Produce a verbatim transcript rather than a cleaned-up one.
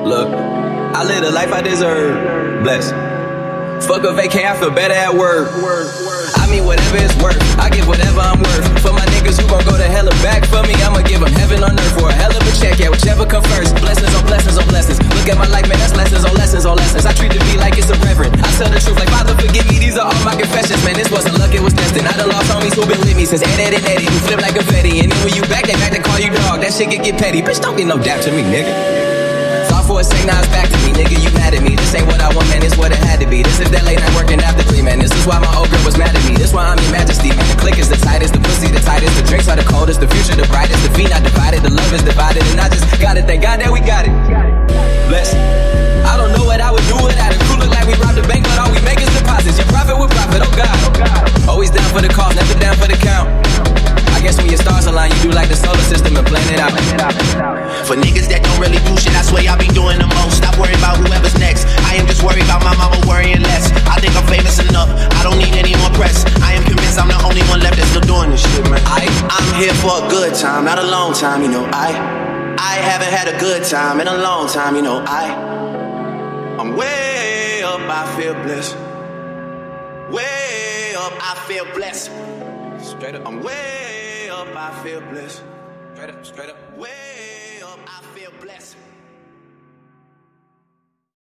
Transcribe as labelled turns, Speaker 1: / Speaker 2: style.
Speaker 1: Look, I live the life I deserve. Bless. Fuck a vacay, I feel better at work. I mean whatever it's worth, I give whatever I'm worth. For my niggas who gon' go to hell or back for me, I'ma give them heaven on earth for a hell of a check, yeah, whichever come first. Blessings on blessings on blessings. Look at my life, man, that's lessons on lessons on lessons. I treat the beat like it's a reverend. I tell the truth like, Father, forgive me, these are all my confessions. Man, this wasn't luck, it was destined. I done lost homies who been with me since Ed, Ed, and Eddie, who flip like confetti. And then when you back, they back to call you dog. That shit get get petty. Bitch, don't get no dap to me, nigga. For a sec, now it's back to me, nigga, you mad at me. This ain't what I want, man, it's what it had to be. This is that late night working after three, man. This is why my old girl was mad at me. This why I'm your majesty, man. The click is the tightest, the pussy the tightest, the drinks are the coldest, the future the brightest, the feet not divided, the love is divided. And I just gotta thank God that we got it. Bless. I don't know what I would do without it. Crew look like we robbed the bank, but all we make is deposits. Your profit with profit, oh God. Always down for the cause, never down for the count. I guess when your stars align, you do like the solar system and plan it out.
Speaker 2: For niggas that don't really do shit, I swear I be doing the most. Stop worrying about whoever's next. I am just worried about my mama worrying less. I think I'm famous enough, I don't need any more press. I am convinced I'm the only one left that's still doing this shit, man. I, I'm here for a good time, not a long time, you know. I, I haven't had a good time in a long time, you know. I, I'm way up, I feel blessed. Way up, I feel blessed. Straight up, I'm way up, I feel blessed. Straight up, straight up. Way up, I feel blessed.